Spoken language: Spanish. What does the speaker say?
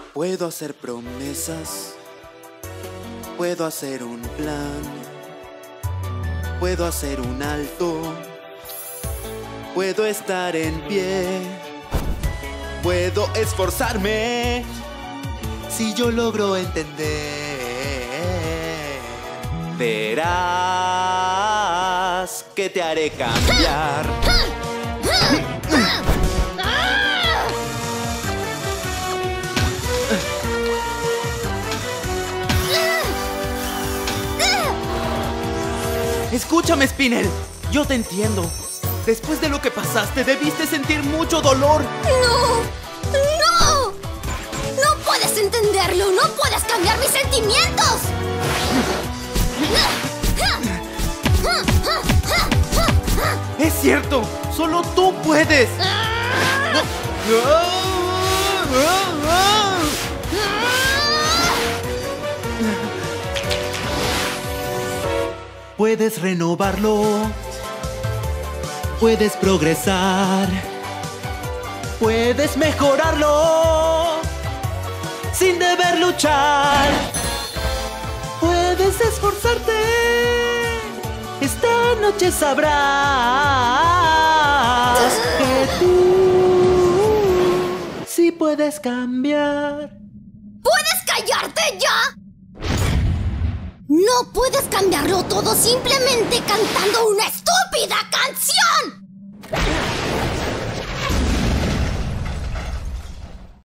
Puedo hacer promesas, puedo hacer un plan, puedo hacer un alto, puedo estar en pie, puedo esforzarme si yo logro entender. Verás que te haré cambiar. Escúchame, Spinel. Yo te entiendo. Después de lo que pasaste, debiste sentir mucho dolor. ¡No! ¡No! ¡No puedes entenderlo! ¡No puedes cambiar mis sentimientos! ¡Es cierto! ¡Solo tú puedes! Puedes renovarlo, puedes progresar, puedes mejorarlo sin deber luchar. Puedes esforzarte, esta noche sabrás que tú sí puedes cambiar. ¿Puedes callarte ya? No puedes cambiarlo todo simplemente cantando una estúpida canción.